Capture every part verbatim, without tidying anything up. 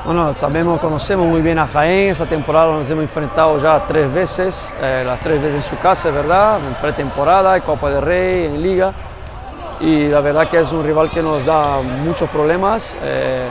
Bueno, sabemos, conocemos muy bien a Jaén. Esta temporada nos hemos enfrentado ya tres veces, eh, las tres veces en su casa, es verdad, en pretemporada, en Copa del Rey, en Liga. Y la verdad que es un rival que nos da muchos problemas eh,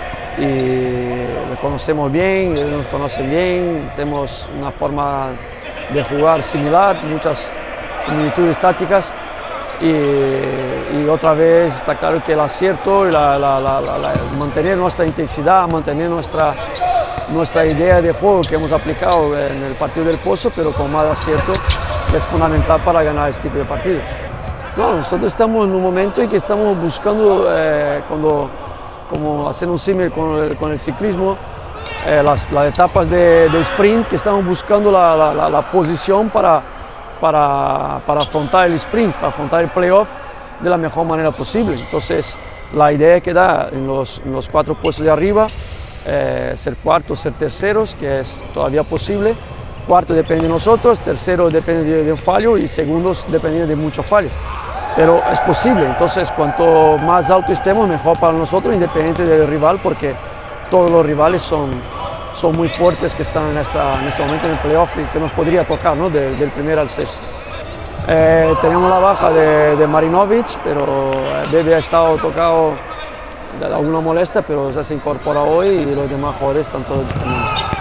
y lo conocemos bien, él nos conoce bien, tenemos una forma de jugar similar, muchas similitudes tácticas. Y, y otra vez está claro que el acierto y la, la, la, la, la, mantener nuestra intensidad, mantener nuestra, nuestra idea de juego que hemos aplicado en el partido del Pozo, pero con más acierto, es fundamental para ganar este tipo de partidos. No, nosotros estamos en un momento en que estamos buscando, eh, cuando, como hacer un símil con el, con el ciclismo, eh, las, las etapas de, de sprint, que estamos buscando la, la, la, la posición para Para, para afrontar el sprint, para afrontar el playoff de la mejor manera posible. Entonces, la idea que da en los, en los cuatro puestos de arriba, eh, ser cuartos, ser terceros, que es todavía posible. Cuarto depende de nosotros, tercero depende de, de un fallo y segundos depende de muchos fallos. Pero es posible, entonces cuanto más alto estemos, mejor para nosotros, independiente del rival, porque todos los rivales son son muy fuertes que están en, esta, en este momento en el playoff y que nos podría tocar, ¿no? de, del primero al sexto. Eh, tenemos la baja de, de Marinovic, pero Bebe ha estado tocado de alguna molestia, pero ya se incorpora hoy y los demás jugadores están todos disponibles.